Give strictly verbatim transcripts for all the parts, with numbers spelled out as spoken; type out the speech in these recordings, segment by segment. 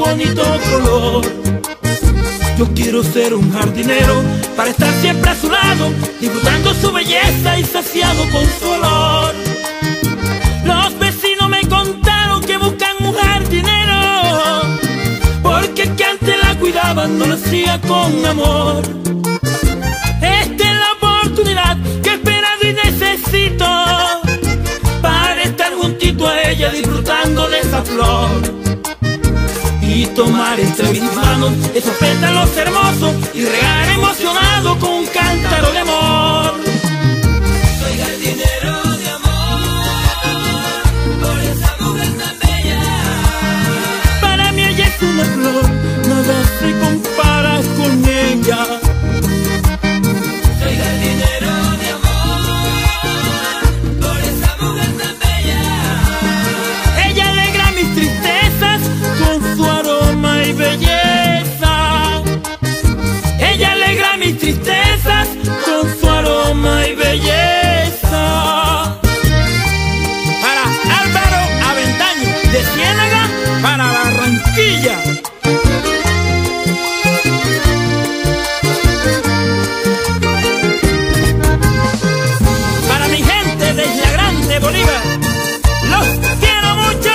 bonito color. Yo quiero ser un jardinero para estar siempre a su lado, disfrutando su belleza y saciado con su olor. Los vecinos me contaron que buscan un jardinero, porque el que antes la cuidaba no lo hacía con amor. Esta es la oportunidad que he esperado y necesito, para estar juntito a ella disfrutando de esa flor, y tomar entre mis manos esos pétalos hermosos y regar emocionado con un cántaro de amor. Soy jardinero de amor por esa mujer tan bella. Para mí ella es una flor, nada se compara con ella. Soy jardinero de amor por esa mujer tan bella. Ella alegra mis tristezas con su aroma y belleza. Ella alegra mis tristezas con su aroma y belleza. Para Álvaro Aventaño de Ciénaga, para Barranquilla. Para mi gente de Isla Grande, Bolívar, los quiero mucho.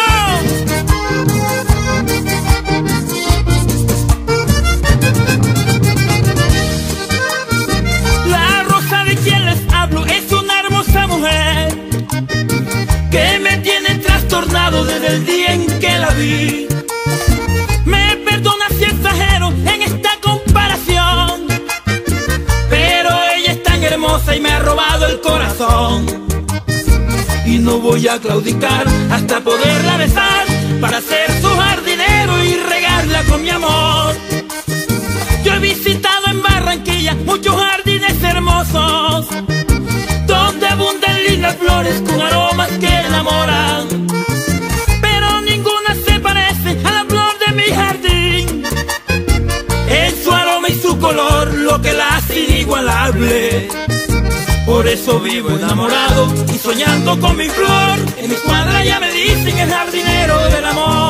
La rosa de quien les hablo es una hermosa mujer que me tiene trastornado desde el día en que la vi. Me perdona si exagero en esta comparación, pero ella es tan hermosa y me ha robado el corazón. Y no voy a claudicar hasta poderla besar, para ser su jardinero y regarla con mi amor. Yo he visitado en Barranquilla muchos jardines hermosos, donde abundan lindas flores con aromas que enamoran, pero ninguna se parece a la flor de mi jardín. En su aroma y su color, lo que la hace inigualable. Por eso vivo enamorado y soñando con mi flor. En mi cuadra ya me dicen el jardinero del amor.